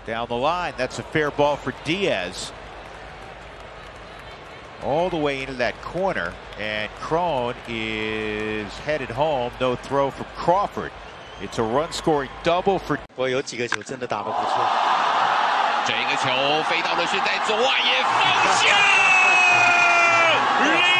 Down the line, that's a fair ball for Diaz. All the way into that corner, and Crone is headed home. No throw from Crawford. It's a run-scoring double for. 我有几个球真的打得不错。 这个球飞到了是在左外野方向。